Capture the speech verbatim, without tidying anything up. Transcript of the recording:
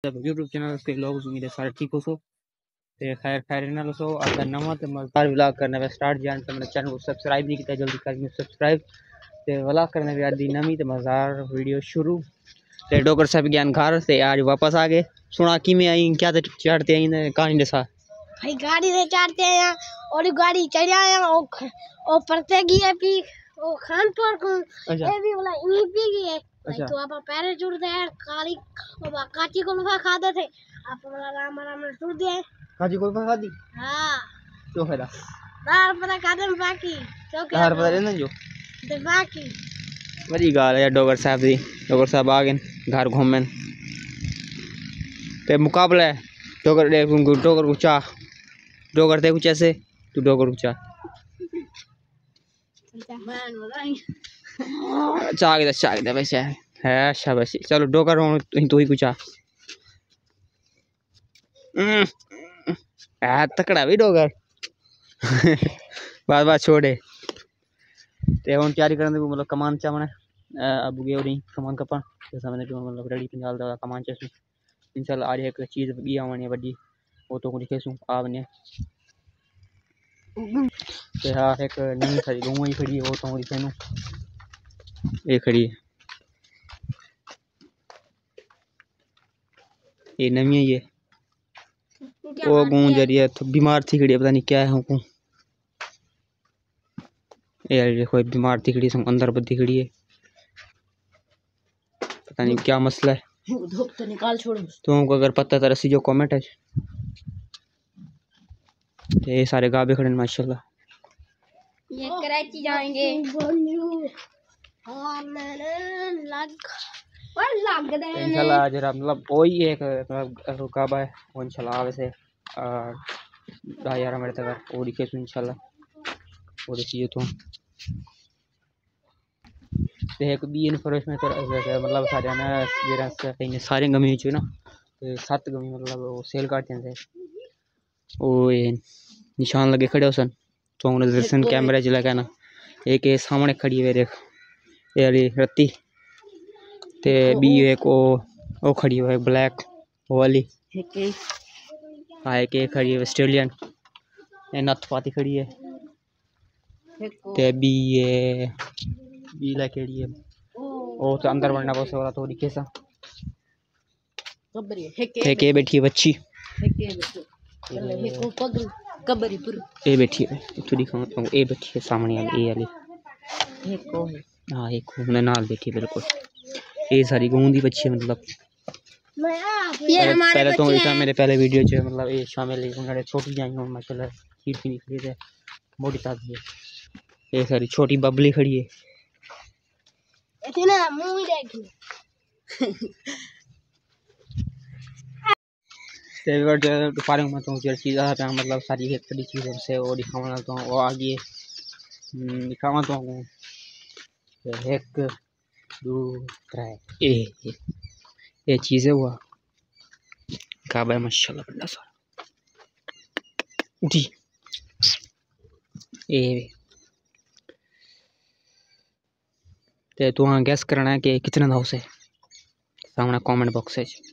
YouTube channel के लोग उम्मीद है सारे ठीक हो सो ते खैर खैर ना सो अगर नवा ते मजेदार व्लॉग करने वे स्टार्ट जान तो मेरे चैनल को सब्सक्राइब नहीं किया जल्दी करिए सब्सक्राइब ते व्लॉग करने वे आदि नवी ते मजेदार वीडियो शुरू ते डॉक्टर साहब ज्ञान घर से आज वापस आ गए सुना कि में आई क्या ते चढ़ते आई ने कहानी दसा भाई गाड़ी से चढ़ते आया और गाड़ी चढ़ा आया ओ ओ परते गई पी ओ खानपुर को ये भी वाला ई पी गई है भाई तो आप पैरे जुड़ दे काली ओ काची को लुफा खाते थे आप वाला राम राम जुड़ दे काची को लुफा खादी हां तो फायदा दार पता कादम बाकी तो क्या दार पता रहना जो ते बाकी बड़ी गाल है डॉक्टर साहब दी डॉक्टर साहब आ गए घर घूमन ते मुकाबला डॉक्टर दे डॉक्टर ऊंचा डॉक्टर ते कुछ ऐसे तू डॉक्टर ऊंचा चाह के चाह के वैसे है शाबाशी चलो डॉक्टर हूं तू ही कुछ आ तकड़ा भी डॉक्टर बात बात छोड़े ते हुन तैयारी करन मतलब कमान चावने अब गए और कमान कपा तो समझने मतलब रेडी पंजाल दा कमान चसू इंशाल्लाह आज एक चीज भी आवनी बड़ी वो तो लिखे सू आवने ते हां एक नई खड़ी गऊ ही खड़ी वो तो लिखे नु ये खड़ी ये नवी है ये वो गऊ जरिए तो बीमार थी खड़ी पता नहीं क्या है हमको यार देखो बीमार थी खड़ी अंदर बद्दी खड़ी है पता नहीं क्या मसला है धूप तो निकाल छोड़ो तुमको अगर पता तो रसी जो कमेंट है ये सारे गाबे खड़े माशाल्लाह ये कराची जाएंगे और मैंने लग और लग दे इंशाल्लाह आज मतलब वही एक मतलब गाबा है वो इंशाल्लाह वैसे ढाई ग्यारह मिनट तक और दिखे इंशाल्लाह और देखिए तो एक बी इन्फॉर्मेशन तो मतलब सारे ना जेरा से सारे गमी च ना सात गमी मतलब वो सेल काटते हैं ओ ये निशान लगे खड़े हो सन तो उन्हें दर्शन कैमरा च लगा ना एक ये सामने खड़ी है देख ये वाली रत्ती ते बी एक ओ ओ खड़ी है ब्लैक वो वाली हां एक खड़ी है ऑस्ट्रेलियन ये नथपाती खड़ी है ते बी ये बी ला केड़ी है ओ तो अंदर वरना बस वाला तो दिखे सा कबरी है के बैठी बच्ची है के बैठी को पग कबरी पुर ए बैठी है तो दिखाऊं तो ए बैठी है सामने वाली ए वाली एक को है हां एक को ने नाल बैठी बिल्कुल ये सारी गूंदी बच्ची मतलब मैं आप ये हमारे पहले तो बच्चे मेरे पहले वीडियो जो मतलब ये शामिल है उन्होंने छोटी जाई हूं माशाल्लाह खीर की निकली है मोटी ताजी है ये सारी छोटी बबली खड़ी है इतना मुंह देखी ते वर्ड तो पारे में तो जो चीज आ रहा मतलब सारी एक बड़ी चीज से वो दिखाना तो वो आगे दिखावा तो एक दो तीन ए ये चीज है हुआ काबा है माशाल्लाह बड़ा सारा जी ए ते तू हाँ गैस करना है कि कितना हाउस है सामने कमेंट बॉक्स है।